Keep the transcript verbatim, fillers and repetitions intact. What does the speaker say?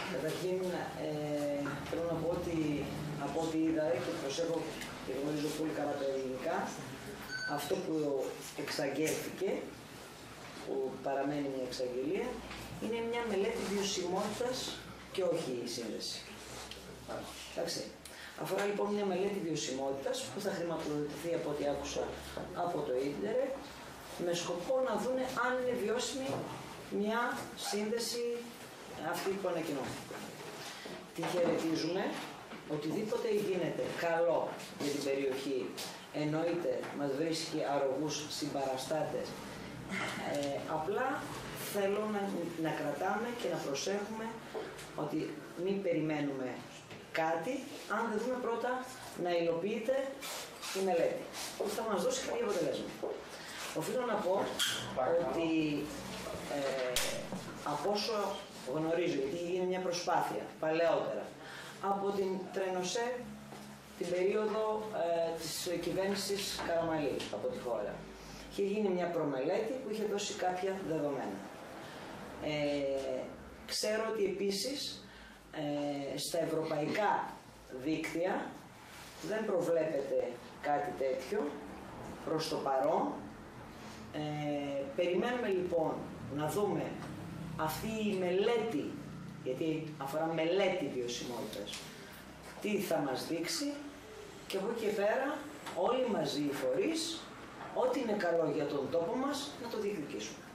Καταρχήν, ε, θέλω να πω ότι από ό,τι είδα και προσέχω και γνωρίζω πολύ καλά τα ελληνικά, αυτό που εξαγγέλθηκε, που παραμένει μια εξαγγελία, είναι μια μελέτη βιωσιμότητας και όχι η σύνδεση. Εντάξει. Αφορά λοιπόν μια μελέτη βιωσιμότητας που θα χρηματοδοτηθεί από ό,τι άκουσα από το ίντερνετ, με σκοπό να δούνε αν είναι βιώσιμη μια σύνδεση αυτή που ανακοινώνει. Τη χαιρετίζουμε. Οτιδήποτε γίνεται καλό για την περιοχή, εννοείται μας βρίσκει αρρωγούς συμπαραστάτες. Ε, απλά θέλω να, να κρατάμε και να προσέχουμε ότι μην περιμένουμε κάτι αν δεν δούμε πρώτα να υλοποιείται η μελέτη που θα μας δώσει κάποια αποτελέσματα. Οφείλω να πω ότι ε, από όσο γνωρίζω, γιατί γίνει μια προσπάθεια παλαιότερα από την Τρενοσέ την περίοδο ε, της κυβέρνησης Καραμαλή από τη χώρα. Είχε γίνει μια προμελέτη που είχε δώσει κάποια δεδομένα. Ε, ξέρω ότι επίσης ε, στα ευρωπαϊκά δίκτυα δεν προβλέπεται κάτι τέτοιο προς το παρόν. Ε, περιμένουμε λοιπόν να δούμε αυτή η μελέτη, γιατί αφορά μελέτη βιωσιμότητας, τι θα μας δείξει και από εκεί και πέρα όλοι μαζί οι φορείς, ό,τι είναι καλό για τον τόπο μας, να το διεκδικήσουμε.